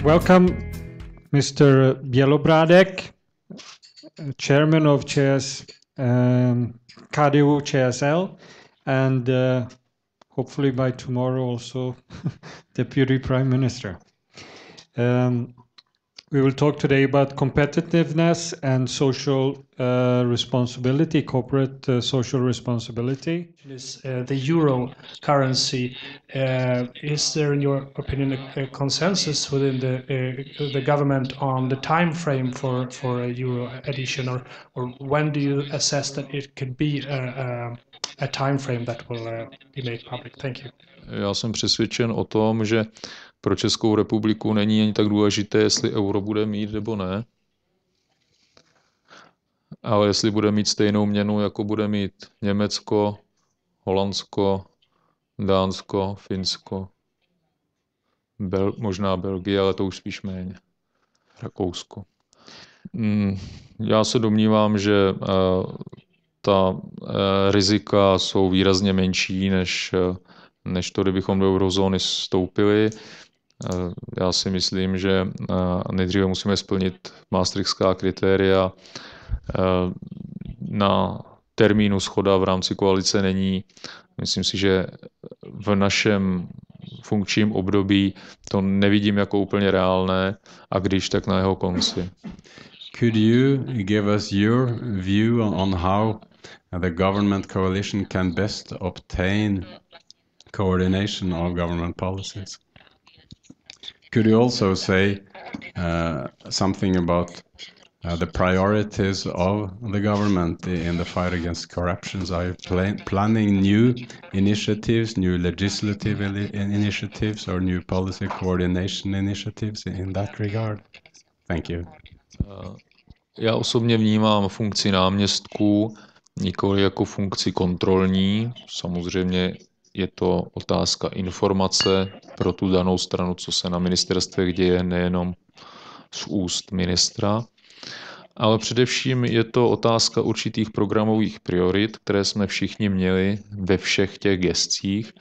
Welcome, Mr. Belobradek, Chairman of KDU CSL, and hopefully by tomorrow also Deputy Prime Minister. We will talk today about competitiveness and social responsibility, corporate social responsibility. The euro currency, is there, in your opinion, a consensus within the government on the time frame for a euro addition, or when do you assess that it could be a time frame that will be made public? Thank you. Já jsem přesvědčen o tom, že pro Českou republiku není ani tak důležité, jestli euro bude mít nebo ne, ale jestli bude mít stejnou měnu, jako bude mít Německo, Holandsko, Dánsko, Finsko, možná Belgie, ale to už spíš méně, Rakousko. Já se domnívám, že ta rizika jsou výrazně menší, než to, kdybychom do eurozóny vstoupili. Já si myslím, že nejdříve musíme splnit maastrichtská kritéria. Na termínu shoda v rámci koalice není. Myslím si, že v našem funkčním období to nevidím jako úplně reálné, a když, tak na jeho konci. Could you give us your view on how the government coalition can best obtain coordination of government policies? Could you also say something about the priorities of the government in the fight against corruption? Are you planning new initiatives, new legislative initiatives, or new policy coordination initiatives in that regard? Thank you. Já osobně vnímám funkci náměstků nikoli jako funkci kontrolní. Samozřejmě je to otázka informace pro tu danou stranu, co se na ministerstvech děje, nejenom z úst ministra. Ale především je to otázka určitých programových priorit, které jsme všichni měli ve všech těch gescích.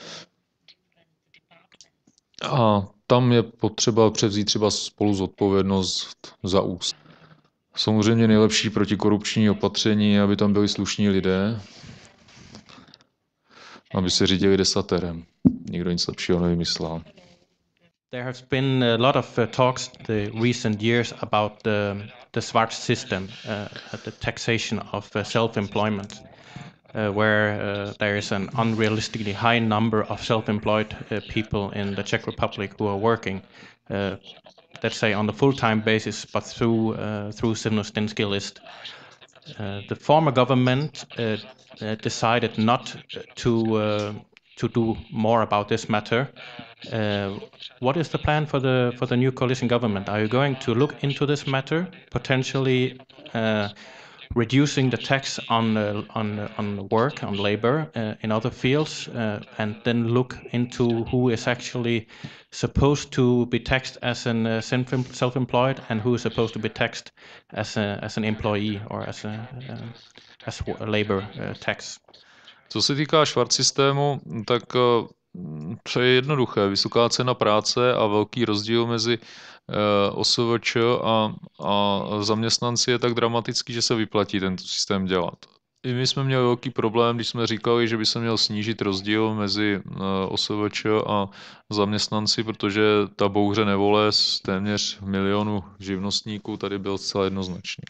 A tam je potřeba převzít třeba spolu zodpovědnost za úst. Samozřejmě nejlepší protikorupční opatření, aby tam byli slušní lidé, aby se řídili desaterem. Nikdo nic lepšího nevymyslel. There has been a lot of talks the recent years about the SWAT system, the taxation of self-employment, where there is an unrealistically high number of self-employed people in the Czech Republic who are working, let's say on a full-time basis, but through Simnostinsky list. The former government decided not to do more about this matter. What is the plan for the new coalition government? Are you going to look into this matter, potentially reducing the tax on work, on labor in other fields, and then look into who is actually supposed to be taxed as an self-employed and who is supposed to be taxed as an employee or as a labor tax? Co se týká švart systému, tak to je jednoduché. Vysoká cena práce a velký rozdíl mezi OSVČ a zaměstnanci je tak dramatický, že se vyplatí tento systém dělat. I my jsme měli velký problém, když jsme říkali, že by se měl snížit rozdíl mezi OSVČ a zaměstnanci, protože ta bouře nevole z téměř 1 milionu živnostníků tady byl zcela jednoznačný.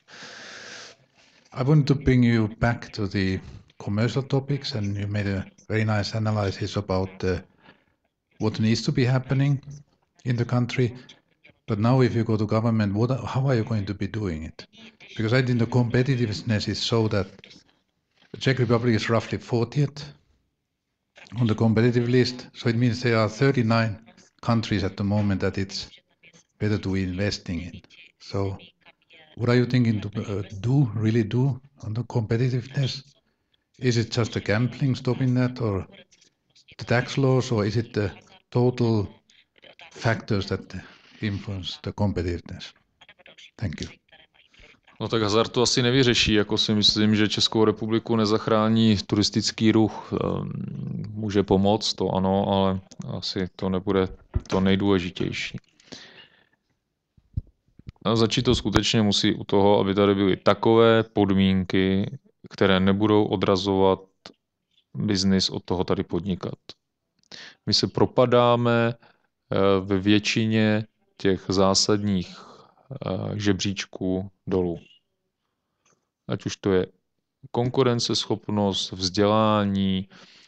I want to bring you back to the commercial topics, and you made a very nice analysis about what needs to be happening in the country. But now if you go to government, how are you going to be doing it? Because I think the competitiveness is so that the Czech Republic is roughly 40th on the competitive list. So it means there are 39 countries at the moment that it's better to be investing in. So what are you thinking to really do on the competitiveness? Is it just the gambling stopping that, or the tax laws, or is it the total factors that influence the competitiveness? Thank you. No tak hazard to asi nevyřeší, jako si myslím, že Českou republiku nezachrání turistický ruch. Může pomoct, to ano, ale asi to nebude to nejdůležitější. A začít to skutečně musí u toho, aby tady byly takové podmínky, které nebudou odrazovat biznis od toho tady podnikat. My se propadáme ve většině těch zásadních žebříčků dolů. Ať už to je konkurenceschopnost, vzdělání,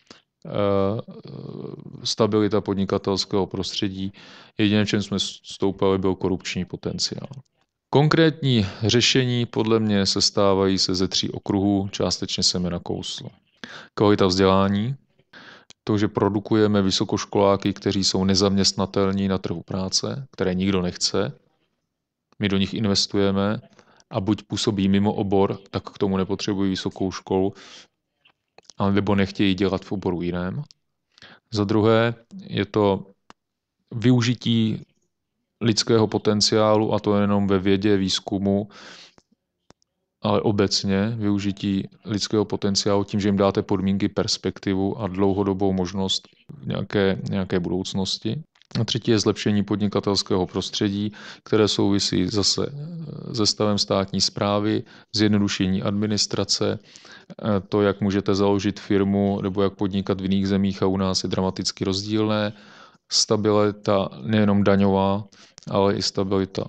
stabilita podnikatelského prostředí. Jediné, čem jsme stoupali, byl korupční potenciál. Konkrétní řešení podle mě sestávají se ze 3 okruhů, částečně jsem je nakousl. Kvalita vzdělání, to, že produkujeme vysokoškoláky, kteří jsou nezaměstnatelní na trhu práce, které nikdo nechce, my do nich investujeme a buď působí mimo obor, tak k tomu nepotřebují vysokou školu, alebo nechtějí dělat v oboru jiném. Za druhé je to využití lidského potenciálu, a to jenom ve vědě, výzkumu, ale obecně využití lidského potenciálu tím, že jim dáte podmínky, perspektivu a dlouhodobou možnost nějaké budoucnosti. A třetí je zlepšení podnikatelského prostředí, které souvisí zase se stavem státní správy, zjednodušení administrace, to, jak můžete založit firmu nebo jak podnikat v jiných zemích a u nás je dramaticky rozdílné, stabilita nejenom daňová, ale i stabilita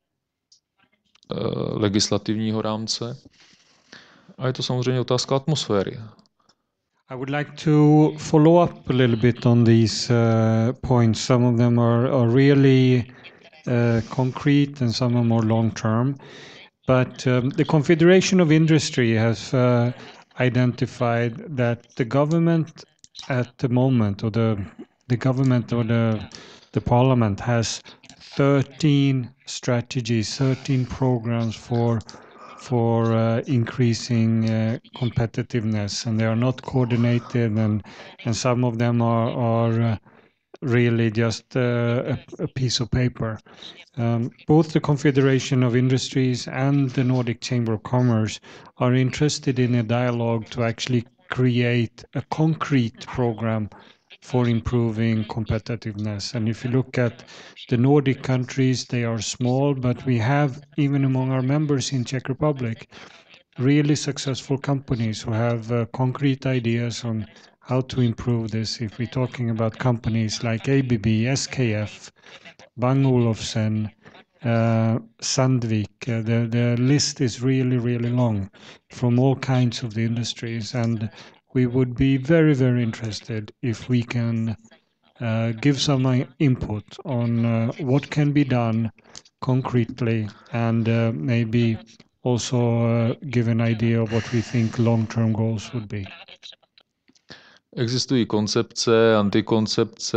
legislativního rámce. A je to samozřejmě otázka atmosféry. I would like to follow up a little bit on these points. Some of them are really concrete and some are more long term. But the Confederation of Industry has identified that the government at the moment, or the government or the parliament has 13 strategies, 13 programs for increasing competitiveness, and they are not coordinated, and some of them are really just a piece of paper. Both the Confederation of Industries and the Nordic Chamber of Commerce are interested in a dialogue to actually create a concrete program for improving competitiveness. And if you look at the Nordic countries, they are small, but we have, even among our members in Czech Republic, really successful companies who have concrete ideas on how to improve this. If we're talking about companies like ABB, SKF, Bang Olufsen, Sandvik, the list is really, really long from all kinds of the industries. And we would be very, very interested if we can give some input on what can be done concretely, and maybe also give an idea of what we think long-term goals would be. Existují koncepce, antikoncepce,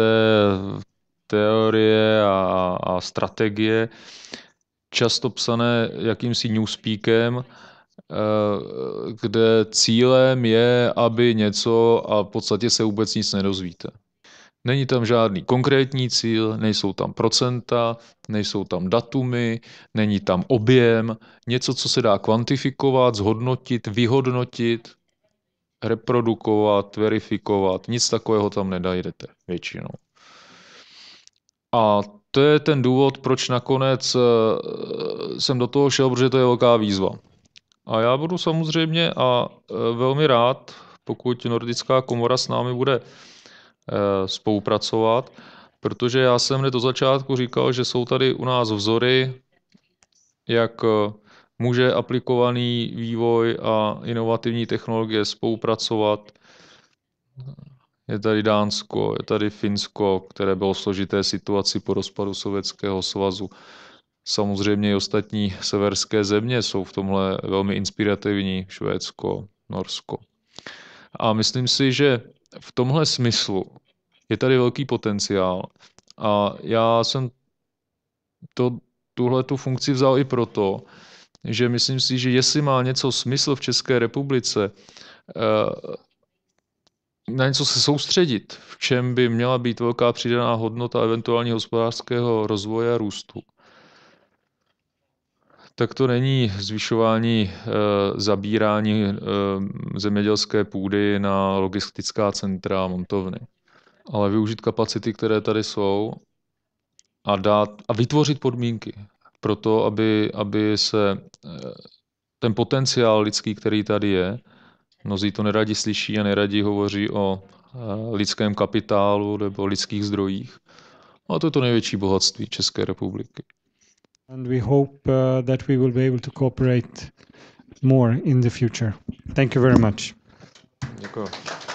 teorie a strategie, často psané jakýmsi newspeakem, kde cílem je, aby něco a v podstatě se vůbec nic nedozvíte. Není tam žádný konkrétní cíl, nejsou tam procenta, nejsou tam datumy, není tam objem, něco, co se dá kvantifikovat, zhodnotit, vyhodnotit, reprodukovat, verifikovat, nic takového tam nedajdete většinou. A to je ten důvod, proč nakonec jsem do toho šel, protože to je velká výzva. A já budu samozřejmě a velmi rád, pokud Nordická komora s námi bude spolupracovat, protože já jsem hned do začátku říkal, že jsou tady u nás vzory, jak může aplikovaný vývoj a inovativní technologie spolupracovat. Je tady Dánsko, je tady Finsko, které bylo v složité situaci po rozpadu Sovětského svazu. Samozřejmě i ostatní severské země jsou v tomhle velmi inspirativní, Švédsko, Norsko. A myslím si, že v tomhle smyslu je tady velký potenciál. A já jsem tuhletu funkci vzal i proto, že myslím si, že jestli má něco smysl v České republice, na něco se soustředit, v čem by měla být velká přidaná hodnota eventuální hospodářského rozvoje a růstu, tak to není zvyšování zabírání zemědělské půdy na logistická centra a montovny, ale využít kapacity, které tady jsou a vytvořit podmínky. pro to, aby se ten potenciál lidský, který tady je, mnozí to neradi slyší a neradi hovoří o lidském kapitálu nebo lidských zdrojích. A to je to největší bohatství České republiky. And we hope that we will be able to cooperate more in the future. Thank you very much. Děkuji.